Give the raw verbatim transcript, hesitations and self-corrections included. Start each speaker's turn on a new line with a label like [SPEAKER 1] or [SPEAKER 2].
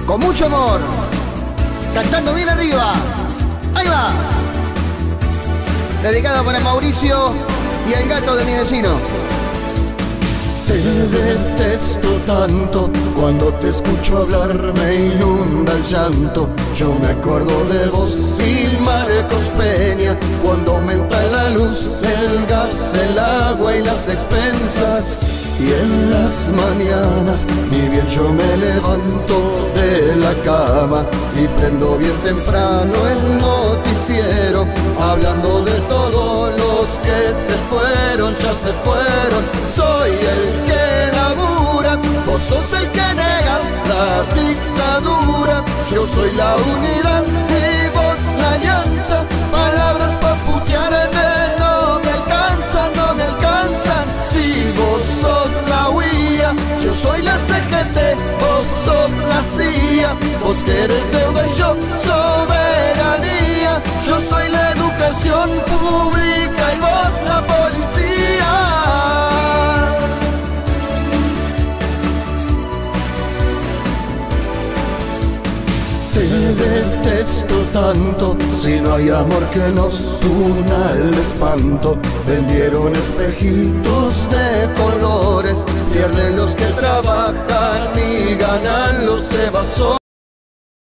[SPEAKER 1] con mucho amor, cantando bien arriba. Ahí va. Dedicado para Mauricio y el gato de mi vecino.
[SPEAKER 2] Te detesto tanto, cuando te escucho hablar me inunda el llanto. Yo me acuerdo de vos y Marcos Peña, cuando aumenta la luz, el gas, el agua y las expensas. Y en las mañanas, ni bien yo me levanto de la cama y prendo bien temprano el noticiero, hablando de todos los que se fueron, ya se fueron. Soy el que labura, vos sos el que negas la dictadura. Yo soy la unidad y vos la alianza. Palabras pa' putearte no me alcanzan, no me alcanzan. Si vos sos la U I A, yo soy la C G T, vos sos la C I A. Vos querés deuda y yo soberanía. Yo soy la educación pública y vos la policía. Te detesto tanto, si no hay amor que nos una el espanto. Vendieron espejitos de colores, pierden los que trabajan y ganan los evasores.